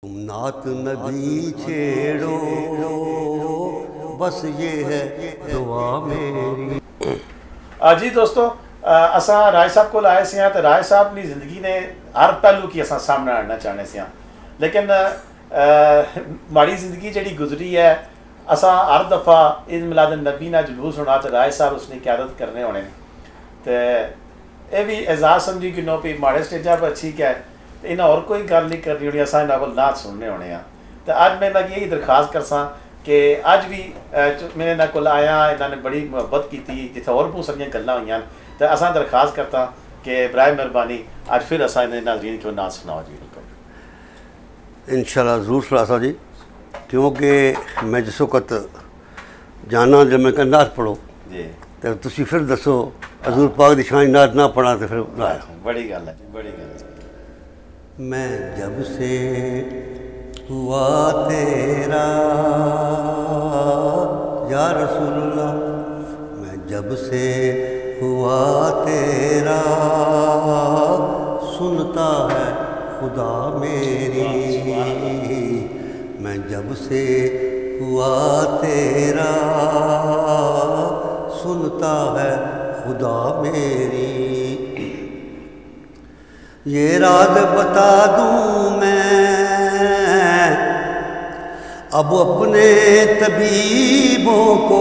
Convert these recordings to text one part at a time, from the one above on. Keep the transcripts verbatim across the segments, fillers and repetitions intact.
तुम नात नबी छेड़ो बस ये है दुआ मेरी। जी दोस्तों, असा राय साहब को आए से तो राय साहब अपनी जिंदगी ने हर पहलू की असा सामने आना चाहने से, लेकिन माड़ी जिंदगी जी गुजरी है। असा हर दफ़ा ईद मिलाद नबी ना जुलूस होना तो राय साहब उसने क्यादत करने होने, तो यह भी एजाज समझी कि नो भी माड़े स्टेजा पर ठीक है, तो इन्हें और कोई गल नहीं करनी होनी, असा इन्होंने को नात सुनने होने। तो अज मैं लगी यही दरखास्त कर सा कि अज भी मेरे इन्होंने को आया, इन्होंने बड़ी मुहब्बत की थी, जिथे और बहुत सारिया गल्लां हुई, तो असा दरखास्त करता कि बराए मेहरबानी अज फिर असा इन्हें नाज़रीन को नात सुनाओ जी। बिल्कुल इंशाल्लाह ज़रूर सुना जी, क्योंकि मैं जिस वक्त जाना जब मैं नात पढ़ो जी, तो तुम फिर दसो हज़ूर पाक दी शान नात ना पढ़ा तो फिर बड़ी गल है, बड़ी गल है। मैं जब से हुआ तेरा या रसूलल्लाह, मैं जब से हुआ तेरा सुनता है खुदा मेरी। मैं जब से हुआ तेरा सुनता है खुदा मेरी। ये राज बता दूं मैं अब अपने तबीबों को,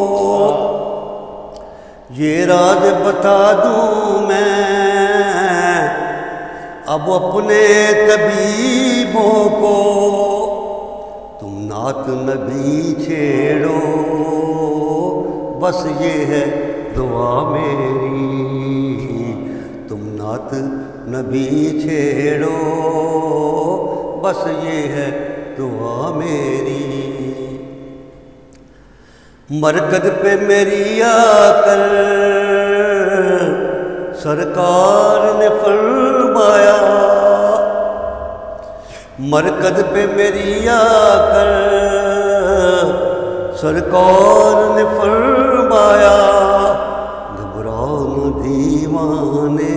ये राज बता दूं मैं अब अपने तबीबों को। तुम नात नबी छेड़ो बस ये है दुआ मेरी। तुम नात नबी छेड़ो बस ये है दुआ मेरी। मरकद पे मेरी आकर सरकार ने फरमाया, मरकद पे मेरी आकर सरकार ने फरमाया, घबराओ न दीवाने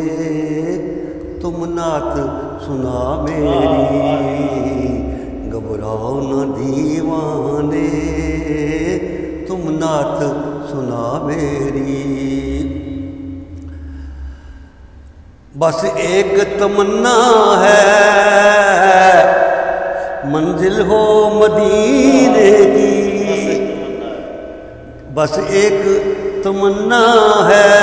तुम नात सुना मेरी। घबराओ न दीवाने तुम नात सुना मेरी। बस एक तमन्ना है मंजिल हो मदीने की, बस एक तमन्ना है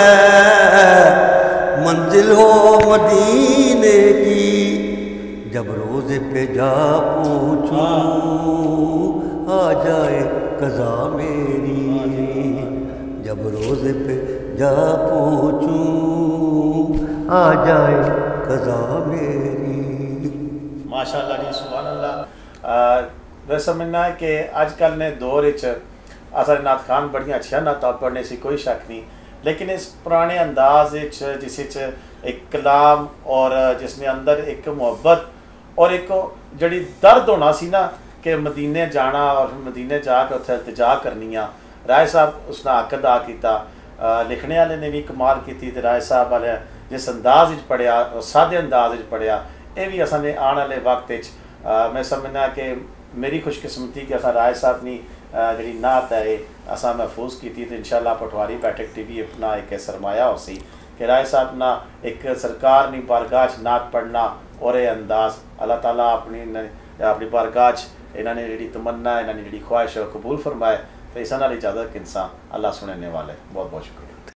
मंजिल हो मदीने की। जब रोज़े पे जा पूछूं आ जाए कज़ा मेरी। जब रोज़े पे जा पूछूं आ जाए कज़ा मेरी। माशाअल्लाह जी, सुभान अल्लाह। वैसे समझना है कि अजकल ने दौर असर नात खान बड़िया अच्छा नाता पढ़ने से कोई शक नहीं, लेकिन इस पुराने अंदाज जिस एक कलाम और जिसने अंदर एक मुहब्बत और एक जड़ी दर्द होना सी ना कि मदीने जाना और मदीने जाकर उत्थे इल्तिजा करनी। राय साहब उसने हक अदा किया, लिखने वाले ने भी कमाल की, राय साहब वाले जिस अंदाज पढ़िया सादे अंदाज पढ़िया, ये भी असां ने आने वाले वक्त मैं समझना कि मेरी खुशकिस्मती कि असा राय साहब ने जी नात है असा महफूज की थी। तो इंशाअल्लाह पटवारी बैठक टी वी अपना एक सरमाया हो सी कि राय साहब ना एक सरकार नी बारगाह नात पढ़ना और ये अंदाज अल्लाह ताला अपनी अपनी बारगाह इन्होंने जी तमन्ना इन्होंने जी ख्वाहिश कबूल फरमाए। तो इस नाल इजाज़त इंसान अल्लाह सुनने वाले। बहुत बहुत शुक्रिया।